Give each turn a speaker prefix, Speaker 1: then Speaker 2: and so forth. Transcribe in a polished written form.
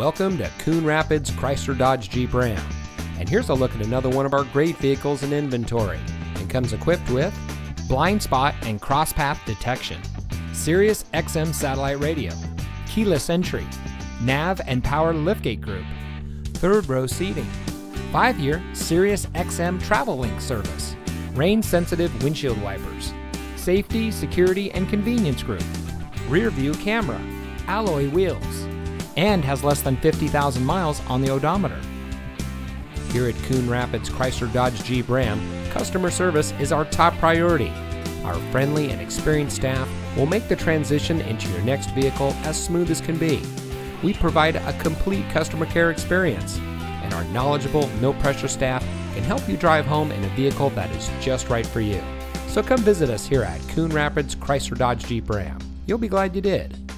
Speaker 1: Welcome to Coon Rapids Chrysler Dodge Jeep Ram. And here's a look at another one of our great vehicles in inventory. It comes equipped with blind spot and cross path detection, Sirius XM satellite radio, keyless entry, nav and power liftgate group, third row seating, 5-year Sirius XM travel link service, rain sensitive windshield wipers, safety, security and convenience group, rear view camera, alloy wheels, and has less than 50,000 miles on the odometer. Here at Coon Rapids Chrysler Dodge Jeep Ram, customer service is our top priority. Our friendly and experienced staff will make the transition into your next vehicle as smooth as can be. We provide a complete customer care experience, and our knowledgeable, no-pressure staff can help you drive home in a vehicle that is just right for you. So come visit us here at Coon Rapids Chrysler Dodge Jeep Ram. You'll be glad you did.